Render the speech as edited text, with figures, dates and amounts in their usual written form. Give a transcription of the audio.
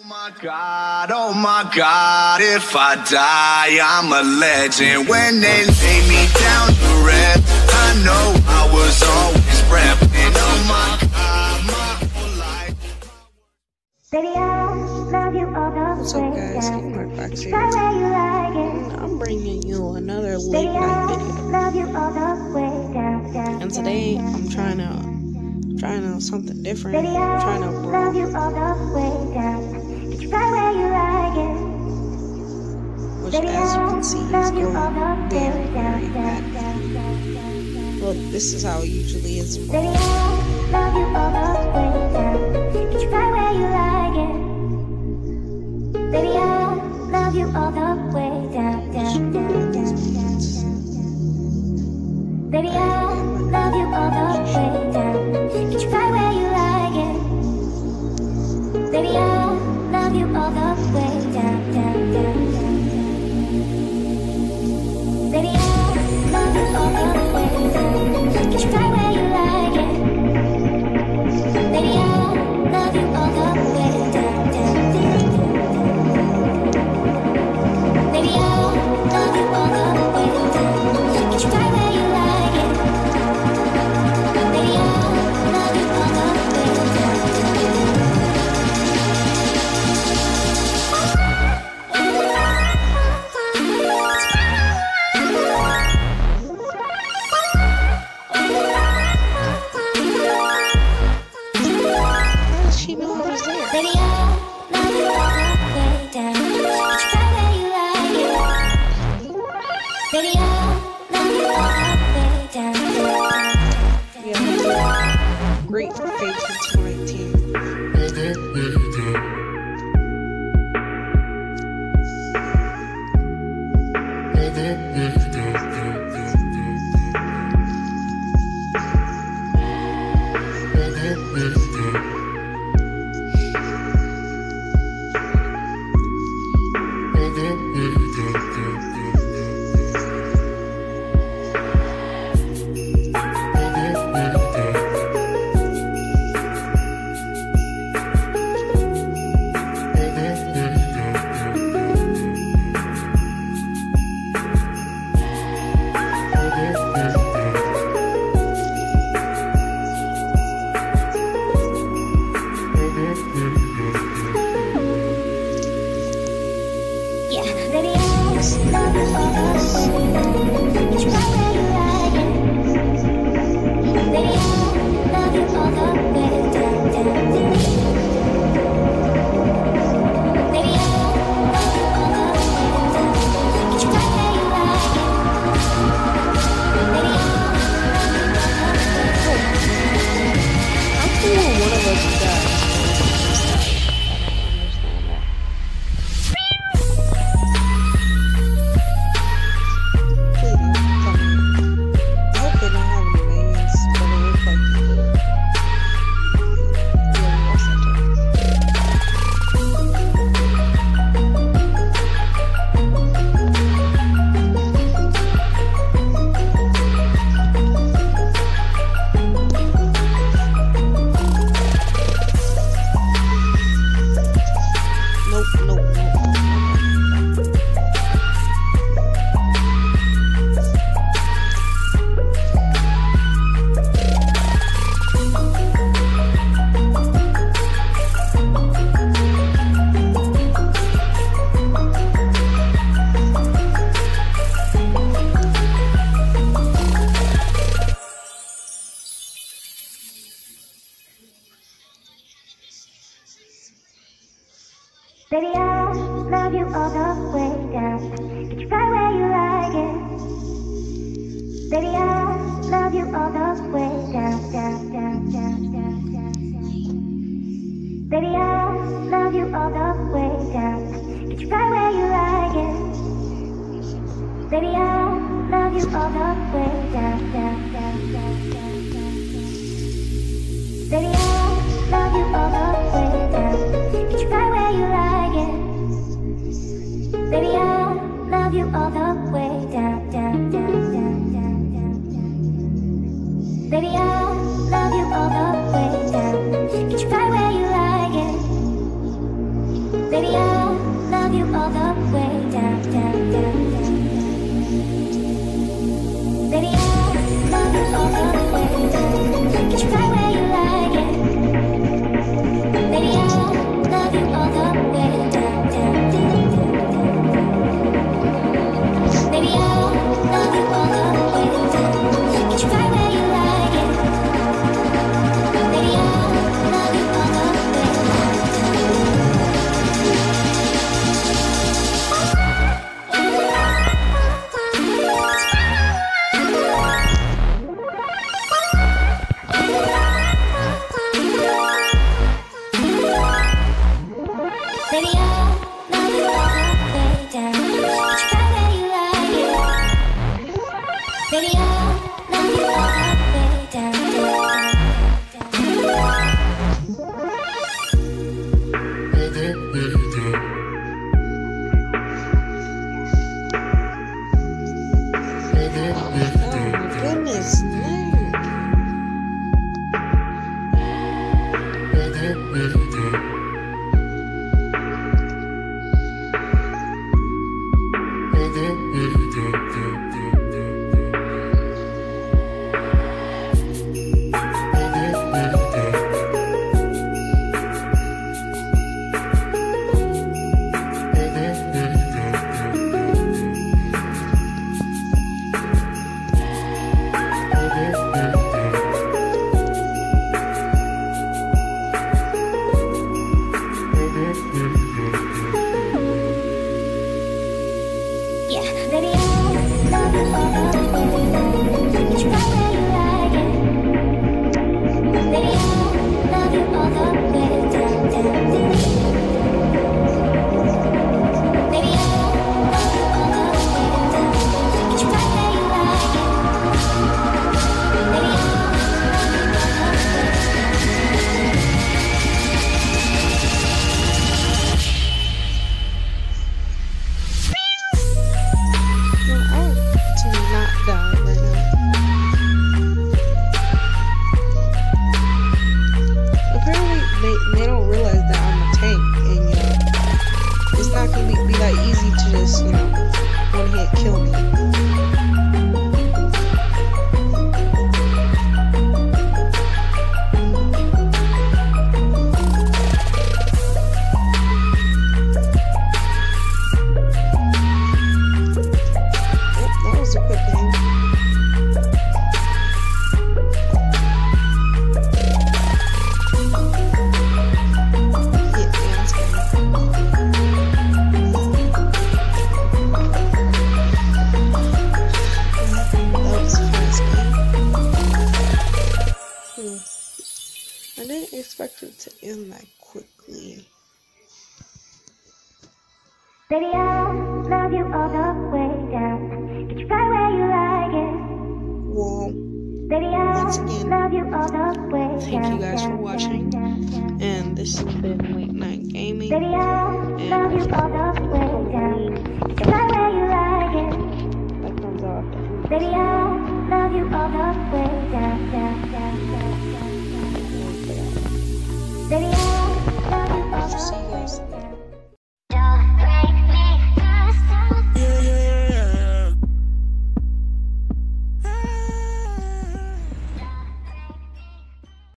Oh my God, if I die, I'm a legend. When they lay me down to rest, I know I was always repping. Oh my God, my whole life. Baby, I love you all the What's up, guys? Mark Fox here. I'm bringing you another late night video. And today I'm trying out something different. I'm trying to brawl. Which, as you can see, is going very, very bad. Look, this is how it usually is in Brawl. Baby, I love you all the way down, down, down, down, down. Baby, I love you all the way down. Get you right where you like it. Baby, I love you all the way down, down, down, down, down. Baby, I love you all the way down. Get you right where you like it. Baby, I love you all the way down, down, down, down. Baby, I love you all the way down. Get you right where you like it. Baby, I love you all the way down. How does she know I was there? Baby, I love you all the way down. Get you right where you like it. Baby, I love you all the way down. Yeah, great for Faith to my team. Yeah, baby, I love you all the way down. Get you right where you like it. Baby, I love you all the way down, down, down. Baby, I love you all the way down. Get you right where you like it. Baby, I love you all the way down. How cool one of us died? Baby, I love you all the way down. Get you right where you like it. Baby, I love you all the way down, down, down, down, down, down, down. Baby, I love you all the way down. Get you right where you like it. Baby, I love you all the way down, down, down, down, down, down, down. Baby, I love you all the way down. Get you right where you like it. Baby, I love you all the way down, down, down, down, down, down, down. Baby, I love you all the way down. Get you right where you like it. all the way down, down, down, down. Baby, I love you all the way down. Get you right where you like it. Baby, I love you all the way down, down, down, down, down. Baby, I love you all the way down. Get you right where you like it. Baby, I love you all the way down, down, baby, I love you all the way down. Get you right where you like it. Baby, I love you all the way down, down, Goodness, no. yeah, baby, I love you all the way down. Get you right where you like it. Baby, I love you all the way down, down, down. Baby, I love you all the way down. Get you right where you like it. Baby, I love you all the way To not die right now. Apparently, they don't realize that I'm a tank, and it's not gonna be that easy to just one hit kill me. That was a quick game. Yeah, that's good. That was a fast game. I didn't expect it to end that quickly. Baby, I love you all the way down. Get you right where you like it. Well, Baby, I once again, love you all the way down. thank you guys for down, watching, down, down, down. and this has been Late Night Gaming. Baby, I love you all the way